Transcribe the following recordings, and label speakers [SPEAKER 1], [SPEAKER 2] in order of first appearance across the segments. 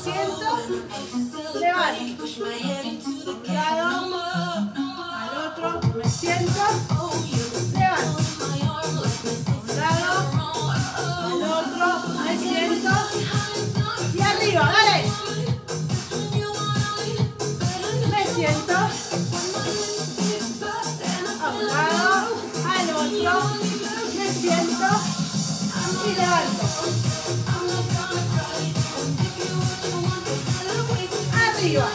[SPEAKER 1] siento, levanto. Un lado, al otro, me siento, levanto. Un lado, al otro, me siento. Y arriba, dale. Me siento. A un lado, al otro, me siento. Y levanto. Arriba.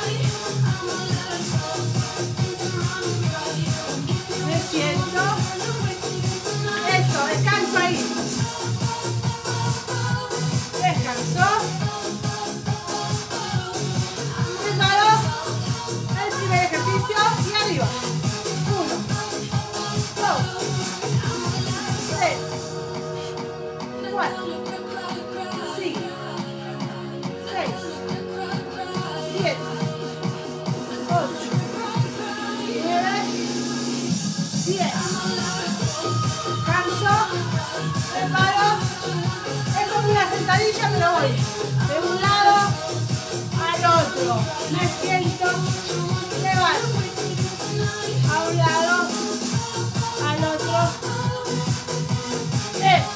[SPEAKER 1] Me siento. Eso, descanso ahí. Descanso. Preparo. El primer ejercicio y arriba. 1, 2, 3, 4, 5, 6, 7, 8, 9, 10. Canso, preparo. Es como una sentadilla, pero voy de un lado al otro. Me siento, levanto. A un lado, al otro. Eso.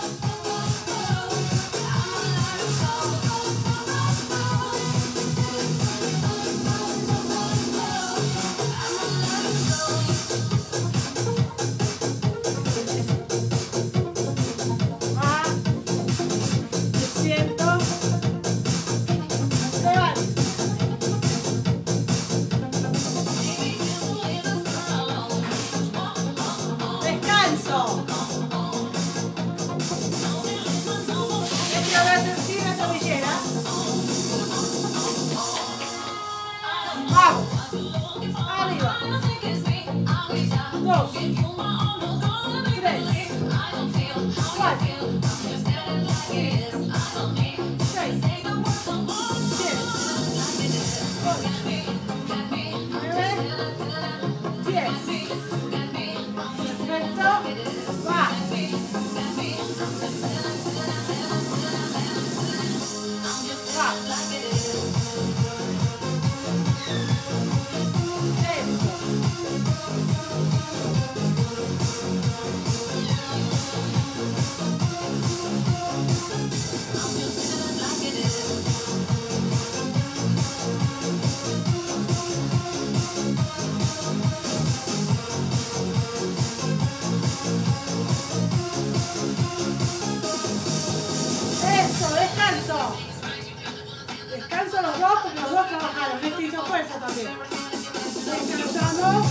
[SPEAKER 1] Descanso los dos porque los dos trabajaron. Este hizo fuerza también. Descansamos.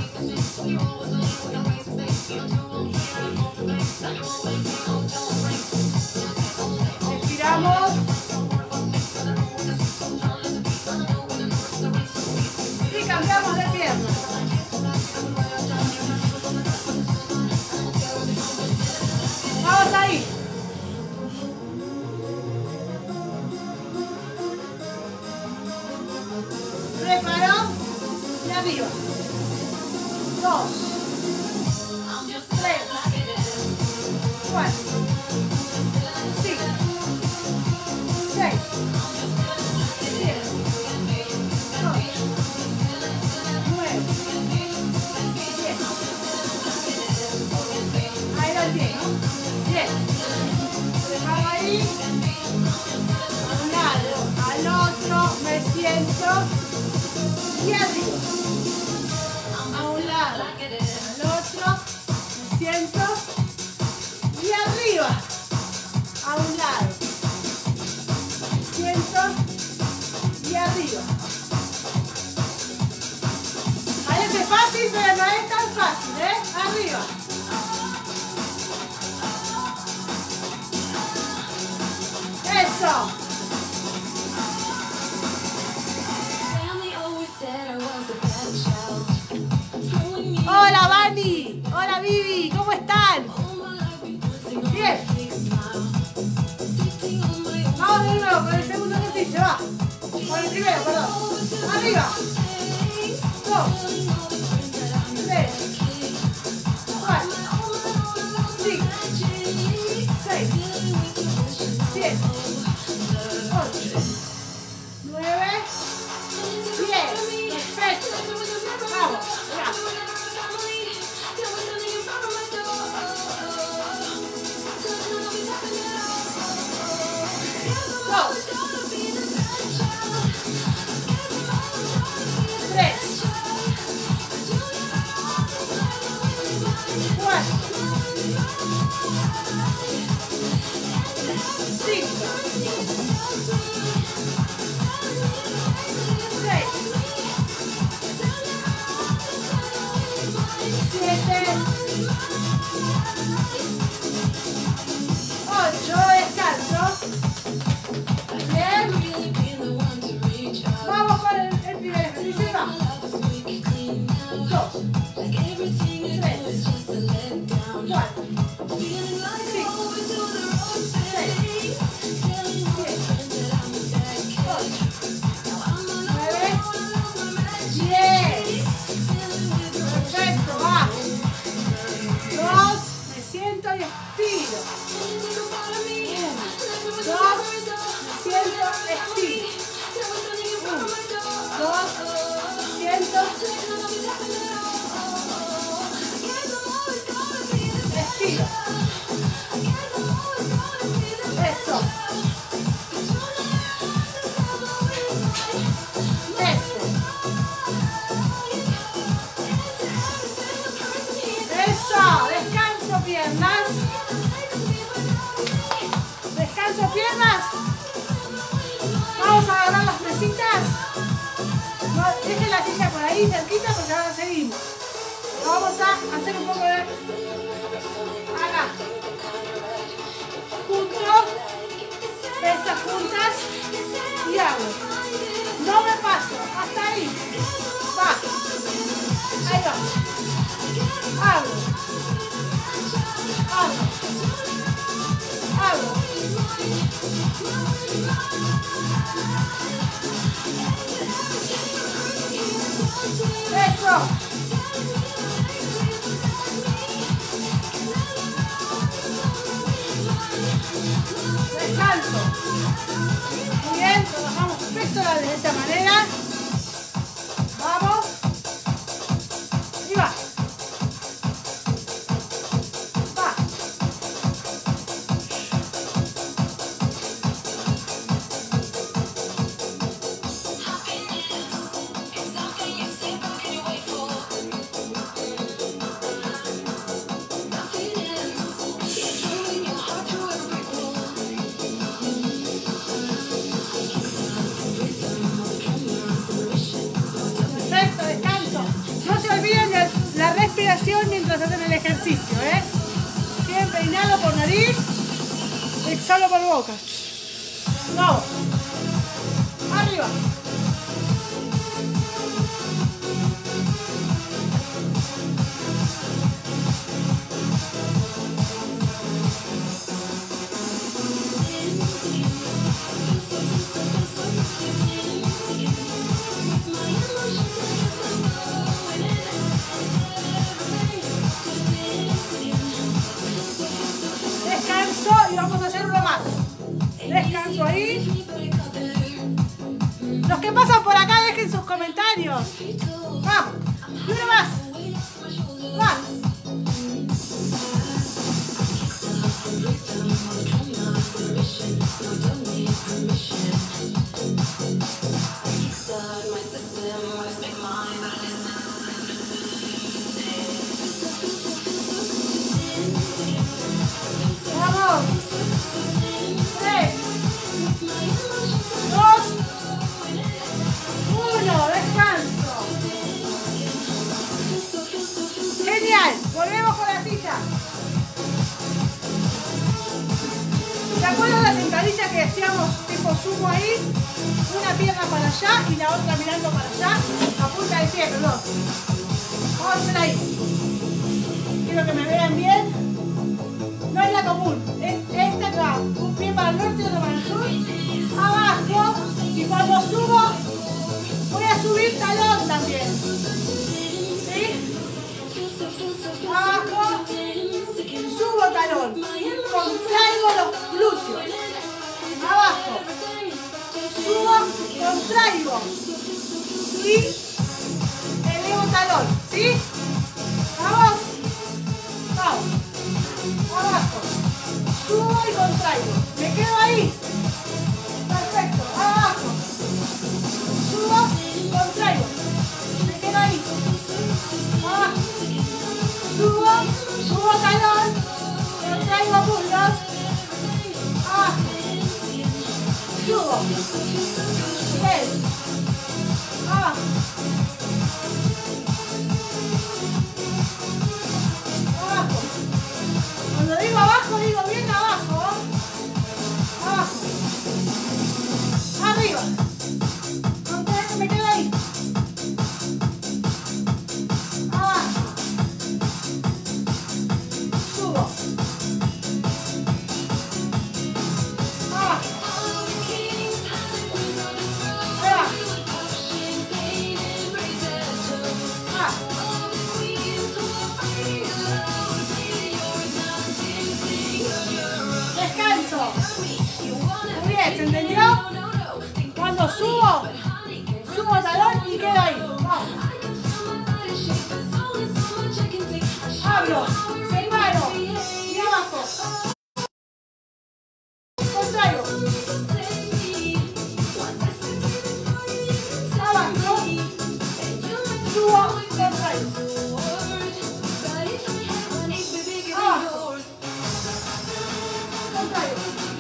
[SPEAKER 1] Estiramos. Y cambiamos de pierna. Vamos ahí. Preparo y arriba. 2, 3, 4, 5, 6, 7, 8, 9, 10. Ahí lo tiene. 10. Preparo ahí. A un lado, al otro, me siento. Y arriba, a un lado, al otro, me siento, y arriba, a un lado, me siento, y arriba. Parece fácil, pero no es tan fácil, ¿eh? Arriba. Eso. Hola Vani, hola Vivi, ¿cómo están? Bien. Vamos de nuevo con el segundo ejercicio, va. Con el primero, perdón. Arriba. 2, 3, 4, 5, 6, 7, 8, 9, 10. Estiro. Eso. Eso. Descanso piernas. Descanso piernas. Vamos a agarrar las mesitas. No, dejen la silla por ahí cerquita porque ahora seguimos. Vamos a hacer un poco de acá. Juntos. Pesas juntas. Y hago. No me paso. Hasta ahí. Va. Ahí va. Hago. Hago. Hago. Eso. Descanso. Muy bien, trabajamos pectorales de esta manera. Vamos. Y va. Va. Perfecto, descanso. No se olviden de la respiración mientras hacen el ejercicio, ¿eh? Siempre inhalo por nariz, exhalo por boca. Vamos. Arriba. Descanso y vamos a hacer uno más. Descanso ahí. Los que pasan por acá dejen sus comentarios. Vamos. Y uno más. Va. Vamos. 3, 2, 1. Descanso. Genial. Volvemos con la silla. ¿Se acuerdan la sentadilla que hacíamos tipo sumo ahí? Una pierna para allá y la otra mirando para allá. A punta de pie, perdón. Vamos a hacer ahí. Quiero que me vean bien. No es la común, es esta acá. Un pie para el norte y otro para el sur. Abajo. Y cuando subo, voy a subir talón también. ¿Sí? Abajo. Subo talón. Contraigo los glúteos. Abajo. Subo, contraigo. Y elevo talón. ¿Sí? Vamos. Vamos. Abajo, subo y contraigo, me quedo ahí, perfecto, abajo, subo, contraigo, me quedo ahí, abajo, subo talón, contraigo muslos, abajo, subo, bien, abajo, abajo. Cuando digo abajo, digo bien abajo. Abajo. Arriba. Me quedo ahí. Abajo. Subo. Abajo. Arriba. Descanso. Muy bien, ¿se entendió? Cuando subo talón y quedo ahí. Vamos. Cambio. Separo. Y abajo. Contrario. Abajo. Subo. Contrario. Abajo. Contrario.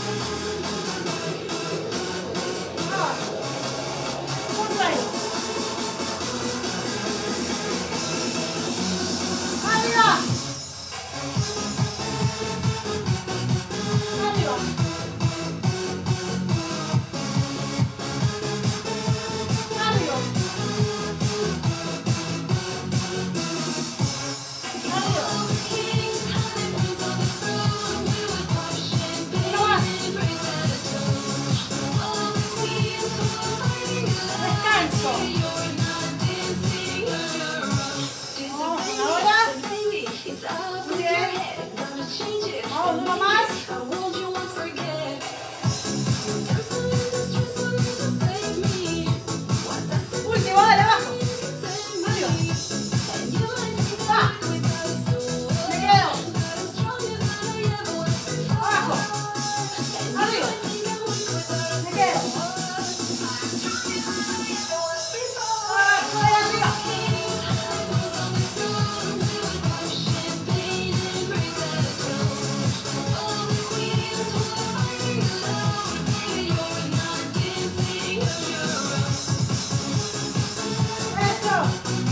[SPEAKER 1] Abajo. Contrario. Arriba. Arriba. Arriba. Arriba. Uno más. Descanso. Ahora. Muy bien. Vamos, uno más. Último, dale abajo. Arriba. Va. Me quedo. Abajo. Arriba. Me quedo. Abajo y arriba. Eso.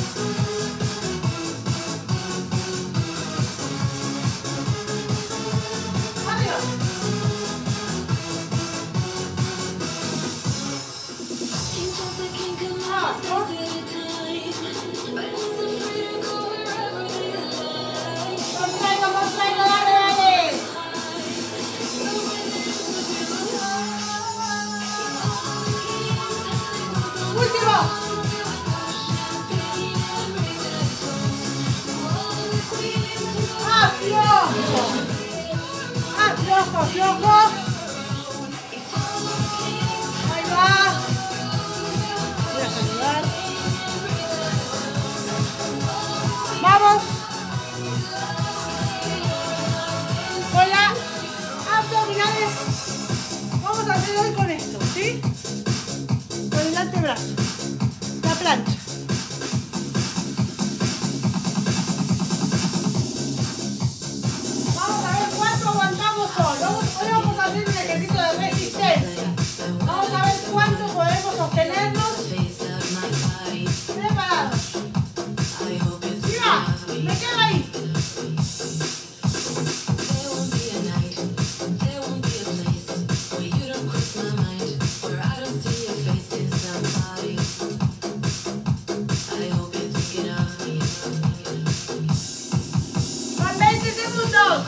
[SPEAKER 1] Arriba. Abajo. Contraigo, dale, dale. Último. Aflojo. Aflojo, aflojo. Ahí va. Voy a saludar. Vamos. Con las abdominales. Vamos a hacer hoy con esto, ¿sí? Con el antebrazo. La plancha. Vamos a ver cuánto aguantamos hoy. Hoy vamos a hacer un ejercicio de resistencia. Vamos a ver cuánto podemos sostenernos. Preparados. Y va. Me quedo ahí. Van 20 segundos.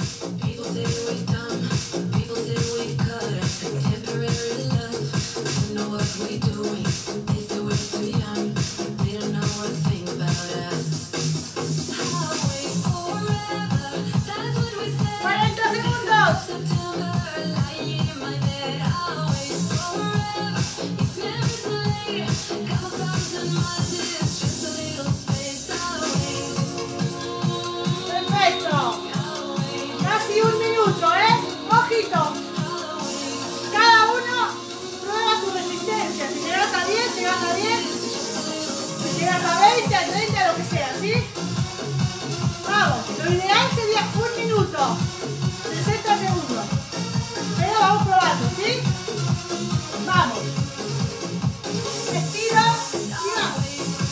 [SPEAKER 1] Perfecto. Casi un minuto, ¿eh? Ojito. Cada uno prueba su resistencia. Si llegas a 10, llegas a 10. Si llegas a 20, a 30, lo que sea, ¿sí? Vamos. Lo ideal sería un minuto. 60 segundos. Pero vamos probando, ¿sí? Vamos. Estiro y vamos.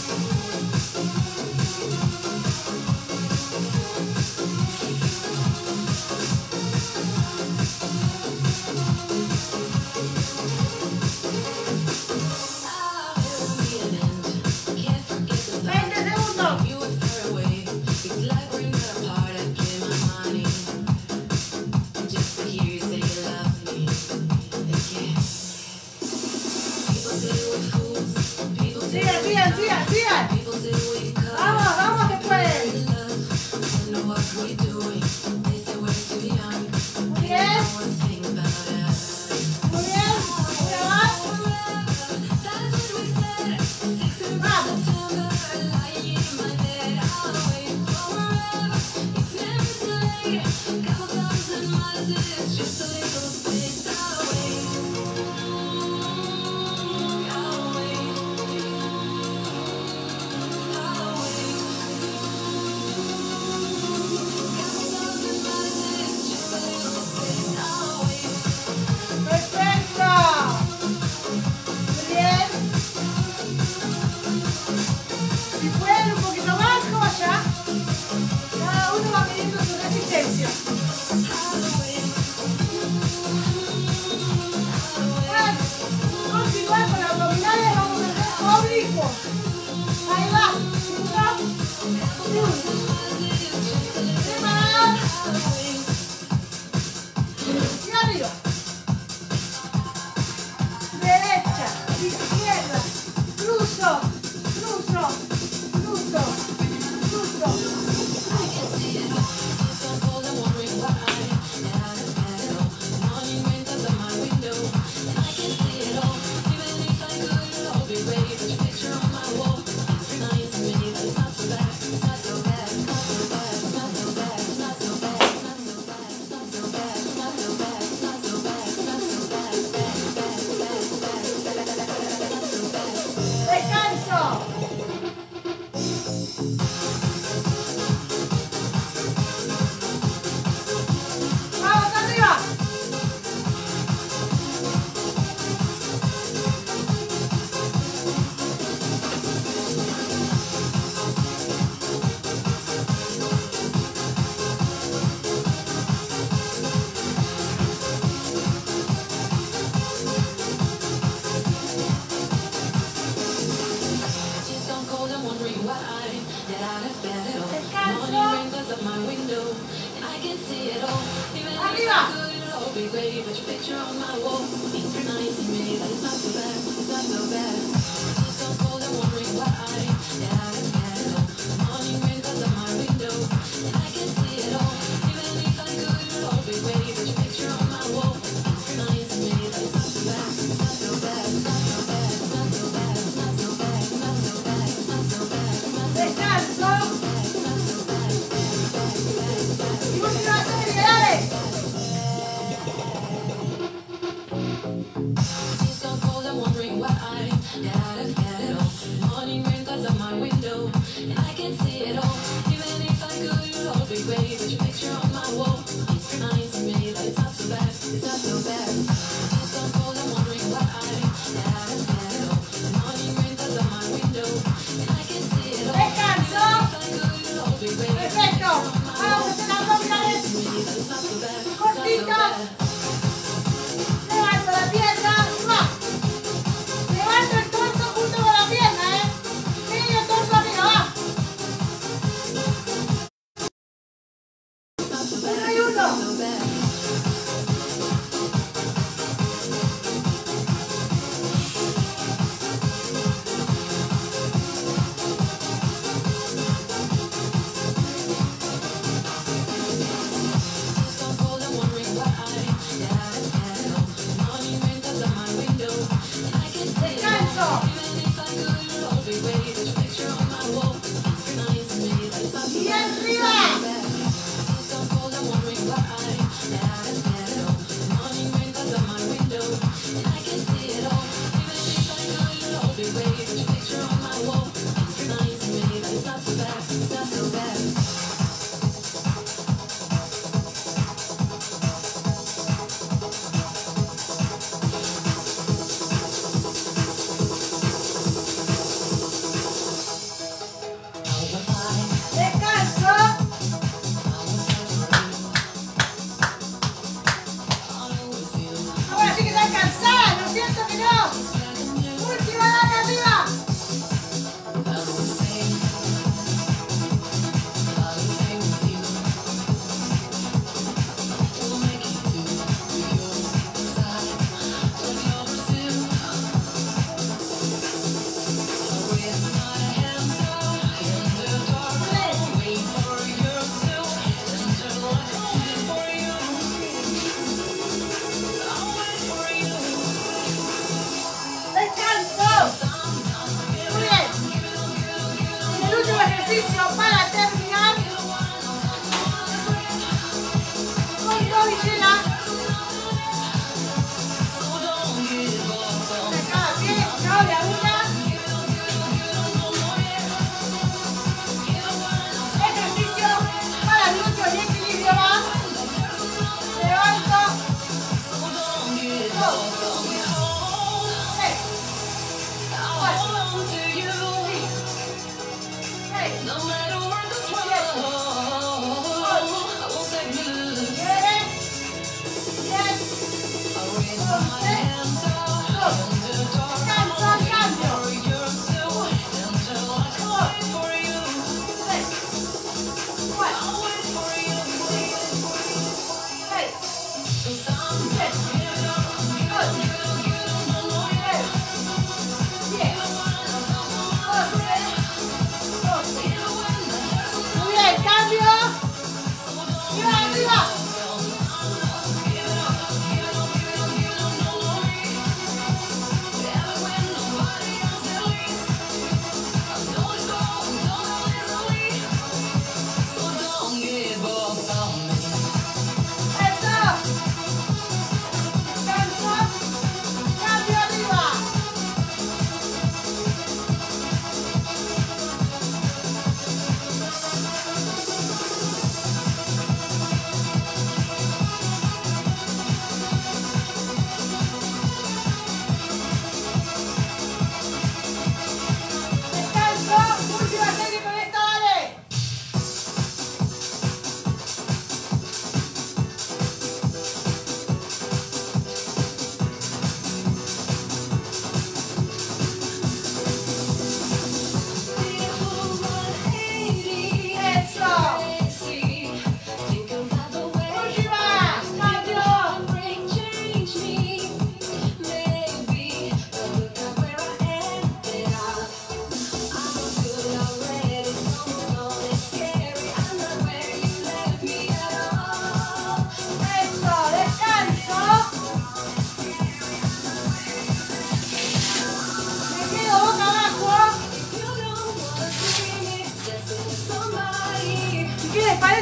[SPEAKER 1] Sigan. Vamos, vamos que pueden. Muy bien. Muy bien. Una más. Vamos.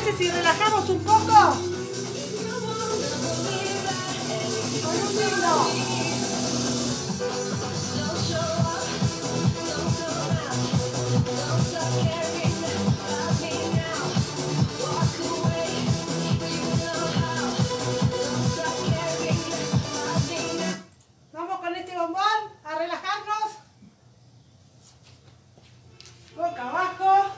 [SPEAKER 1] parece si relajamos un poco? Con un vino. Vamos con este bombón a relajarnos. Boca abajo.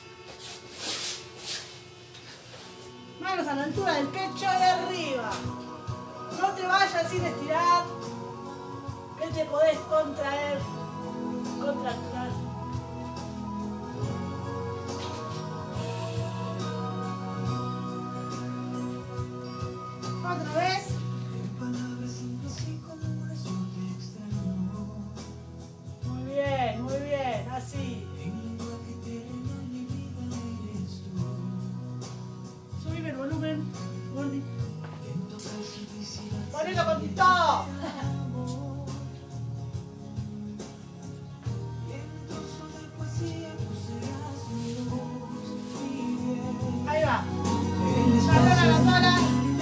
[SPEAKER 1] Manos a la altura del pecho de arriba. No te vayas sin estirar, que te podés contraer, contracturar. Otra vez. Muy bien, así. Subime el volumen, Gordi. Ponelo con todo. Ahí va. Salona la sola.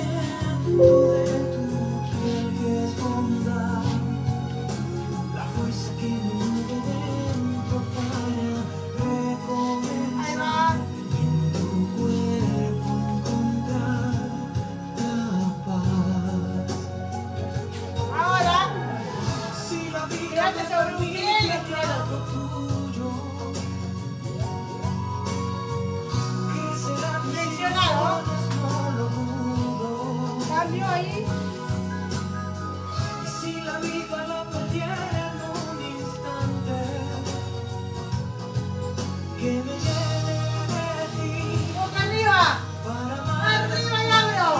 [SPEAKER 1] Ahí. Si la vida la perdiera en un instante, que me lleve de ti. ¡Boca arriba! ¡Arriba y abro!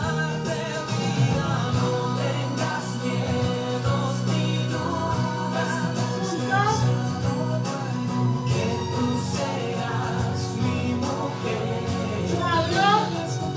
[SPEAKER 1] No tengas miedos ni dudas. Que tú seas mi mujer. ¡Abro!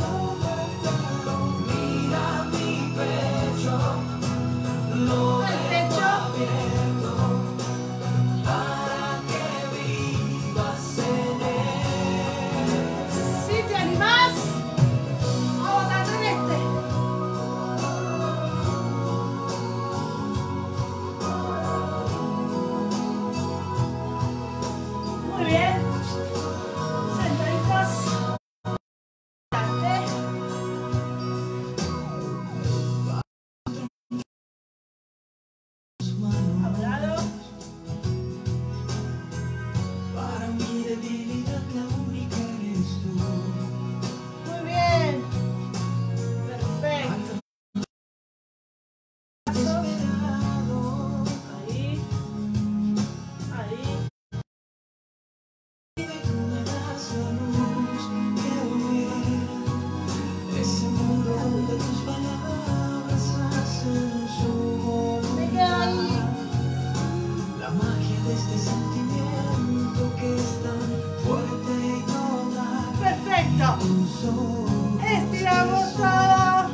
[SPEAKER 1] Estiramos todo.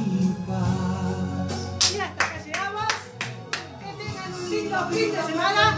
[SPEAKER 1] Y hasta que llegamos. Que tengan un lindo fin de semana.